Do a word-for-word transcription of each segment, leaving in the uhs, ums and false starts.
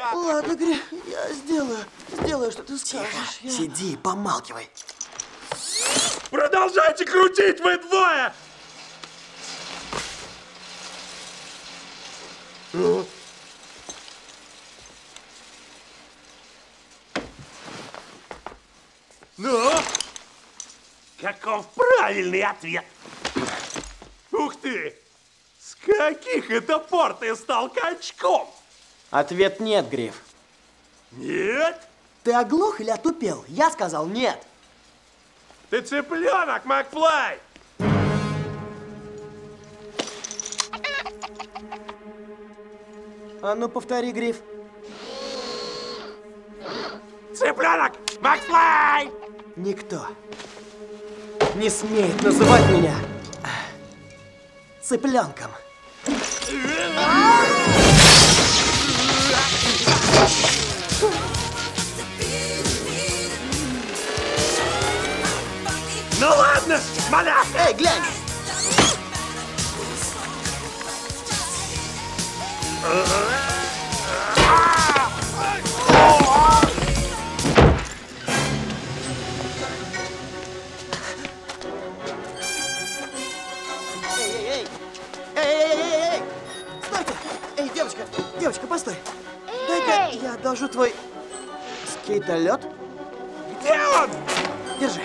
Ладно, Гри, я сделаю. Сделаю, что ты скажешь. Тихо, я... сиди, помалкивай. Продолжайте крутить, вы двое! Ну? Каков правильный ответ? Ух ты! С каких это пор ты стал качком? Ответ нет, Гриф. Нет? Ты оглох или отупел? Я сказал нет. Ты цыпленок, Макфлай! А ну повтори, Гриф. Цыпленок, Макфлай! Никто не смеет называть меня цыпленком. Ну ладно, маляк! Эй, глянь! Эй, эй, эй! Эй, эй, эй, эй! Стойте! Эй, девочка, девочка, постой! Дай-ка я одолжу твой скейтолет. Где он? Держи.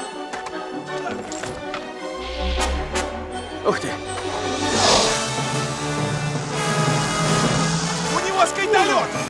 Ух ты! У него скейтолет!